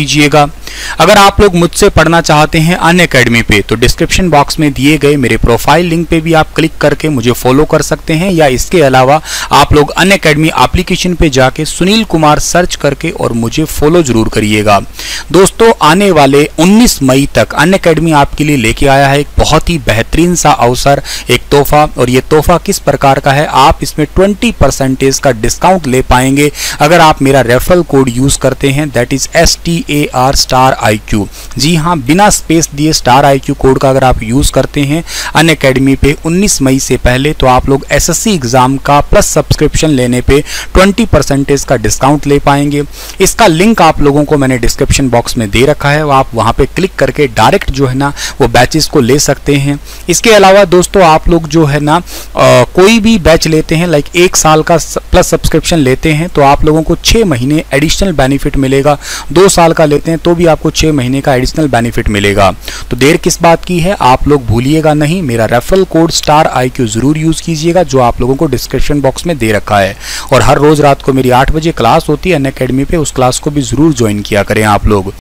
कीजिएगा। अगर आप लोग मुझसे पढ़ना चाहते हैं अनअकैडमी पे तो डिस्क्रिप्शन बॉक्स में दिए गए मेरे प्रोफाइल लिंक पे भी आप क्लिक करके मुझे फॉलो कर सकते हैं, या इसके अलावा आप लोग अनअकैडमी एप्लीकेशन पे जाके सुनील कुमार सर्च करके और मुझे फॉलो जरूर करिएगा। दोस्तों, आने वाले 19 मई तक अनअकैडमी आपके लिए लेके आया है एक बहुत ही बेहतरीन सा अवसर, एक तोहफा। और ये तोहफा किस प्रकार का है, आप इसमें 20% का डिस्काउंट ले पाएंगे अगर आप मेरा रेफरल कोड यूज करते हैं, दैट इज STAR*IQ। जी हाँ, बिना स्पेस दिए STAR*IQ कोड का अगर आप यूज करते हैं अनअकैडमी पे 19 मई से पहले, तो आप लोग SSC एग्जाम का प्लस सब्सक्रिप्शन लेने पे 20% का डिस्काउंट ले पाएंगे। इसका लिंक आप लोगों को मैंने डिस्क्रिप्शन बॉक्स में दे रखा है, आप वहां पे क्लिक करके डायरेक्ट जो है ना वो बैचेस को ले सकते हैं। इसके अलावा दोस्तों, आप लोग जो है ना कोई भी बैच लेते हैं, लाइक 1 साल का प्लस सब्सक्रिप्शन लेते हैं तो आप लोगों को 6 महीने एडिशनल बेनिफिट मिलेगा। 2 साल का लेते हैं तो भी आपको 6 महीने का एडिशनल बेनिफिट मिलेगा। तो देर किस बात की है, आप लोग भूलिएगा नहीं, मेरा रेफरल कोड STAR*IQ जरूर यूज कीजिएगा जो आप लोगों को डिस्क्रिप्शन बॉक्स में दे रखा है। और हर रोज रात को मेरी 8 बजे क्लास होती है अनअकैडमी पे, उस क्लास को भी जरूर ज्वाइन किया करें आप लोग।